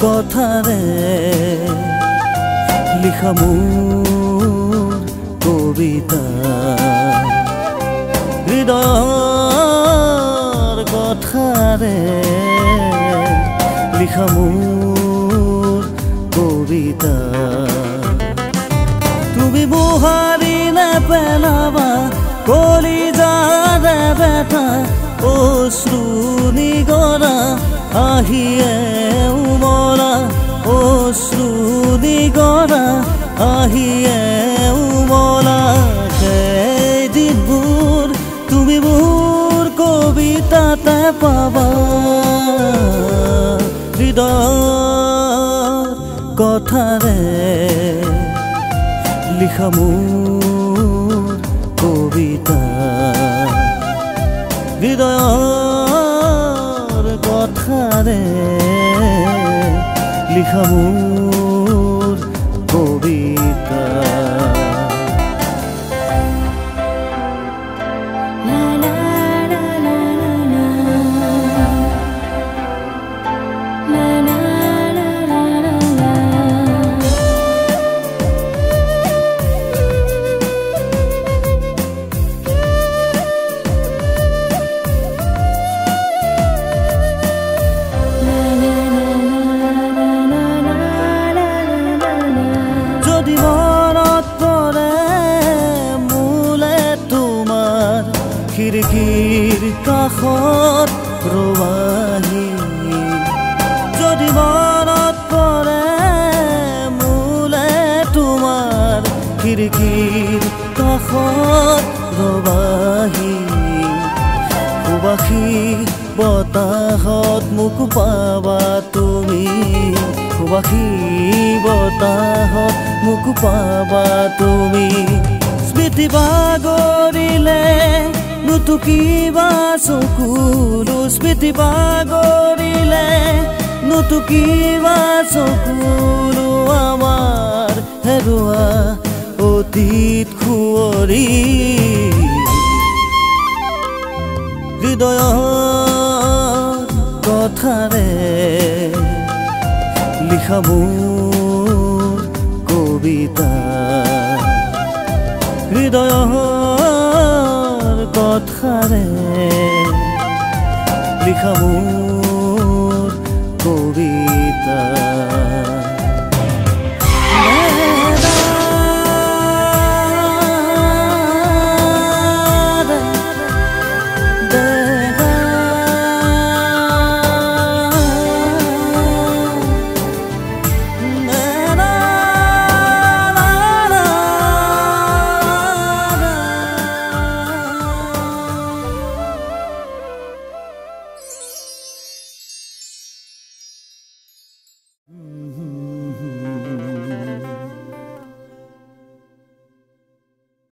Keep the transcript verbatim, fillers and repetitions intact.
কথাৰে লিখা মোৰ কবিতা হৃদয়ৰ কথাৰে লিখা মোৰ কবিতা তুমি বুহাৰি নেপেলাবা কলিজাৰে বেটা অশ্ৰু নিগৰা আহিয়ে উমলা অশ্ৰু নিগৰা আহিয়ে উমলা সেইদিনবোৰ তুমি মোৰ কবিতাতে পাবা হৃদয়ৰ কথাৰে লিখা মোৰ কবিতা হৃদয়ৰ কথাৰে লিখা মোৰ কবিতা খিৰিকীৰ কাষত ৰবাহি যদি মনত পৰে মোলে তোমাৰ খিৰিকীৰ কাষত ৰবাহি সুবাসী বতাহত মোক পাবা তুমি সুবাসী বতাহত মোক পাবা তুমি স্মৃতি বাগৰিলে নুটুকিবা চকুলো স্মৃতি বাগৰিলে নুটুকিবা চকুলো আমাৰ হেৰুৱা অতীত খুঁৱৰি হৃদয়ৰ কথাৰে লিখা মোৰ কবিতা হৃদয়ৰ কথাৰে লিখা মোৰ কবিতা